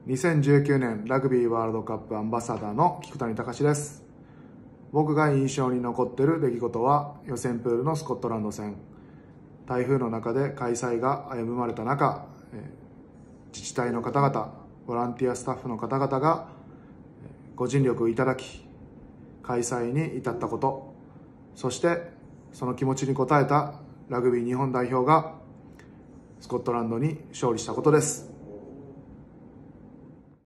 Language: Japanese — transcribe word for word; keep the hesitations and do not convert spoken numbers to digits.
にせんじゅうきゅうねんラグビーワールドカップアンバサダーの菊谷隆です。僕が印象に残っている出来事は予選プールのスコットランド戦。台風の中で開催が危ぶまれた中、自治体の方々、ボランティアスタッフの方々がご尽力いただき、開催に至ったこと、そしてその気持ちに応えたラグビー日本代表がスコットランドに勝利したことです。